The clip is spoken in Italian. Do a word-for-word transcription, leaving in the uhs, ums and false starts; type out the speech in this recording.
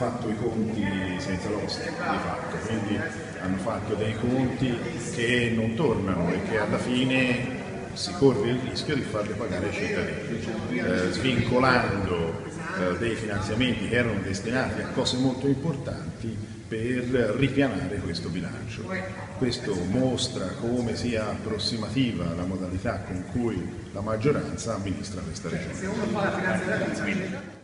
fatto i conti senza l'oste, di fatto, quindi hanno fatto dei conti che non tornano e che alla fine si corre il rischio di farli pagare ai cittadini, eh, svincolando eh, dei finanziamenti che erano destinati a cose molto importanti per ripianare questo bilancio. Questo mostra come sia approssimativa la modalità con cui la maggioranza amministra questa regione.